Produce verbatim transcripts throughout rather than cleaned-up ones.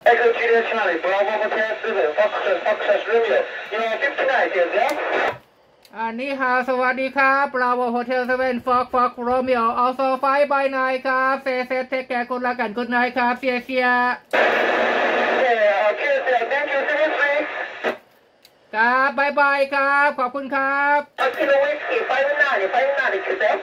Echo Juliet Charlie, Bravo Hotel seven, Foxtrot Foxtrot Romeo. You are fifty-nine, dear girl. อันนี้ฮาวสวัสดีครับ Bravo Hotel seven Fox Fox Romeo also five by nine ครับเซเซเทคแกคุณละกันคุณนายครับเซียเซีย Yeah, cheers, thank you, seven three. ครับบายบายครับขอบคุณครับ A kilo whiskey, five nine, five nine, yourself.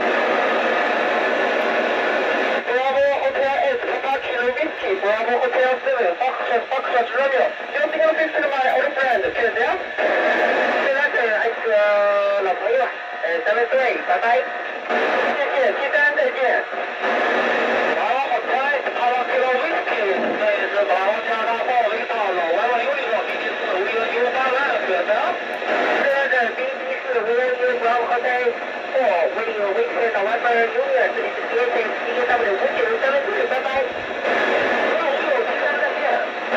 Bravo Hotel eight, Papa Kilo Whiskey, Bravo Hotel seven, Foxtrot Foxtrot Romeo. You're taking a picture of my old friend, cheers, yeah? ไอ้เกลือ老朋友，呃，咱们对，拜拜，谢谢，七三再见。把我好开，把我给了 whisky， 这是把我加大报了一套老外了，有一个比利时五幺九八万选择。现在宾机是五幺九八和在货，为有维持到外边永远这里是接线七三五五九三对，拜拜。六六七三再见。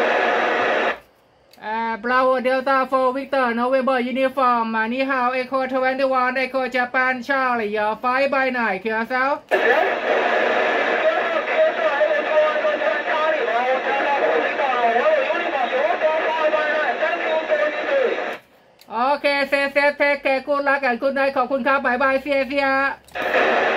Bravo Delta four Victor November Uniform มานี่ฮาว Echo twenty-one Echo Japan Charlie five by nine เขียวเซาโอเคเซฟเซฟเทคแคร์กูรักกันคุณนายขอบคุณครับบายบายเซียเซีย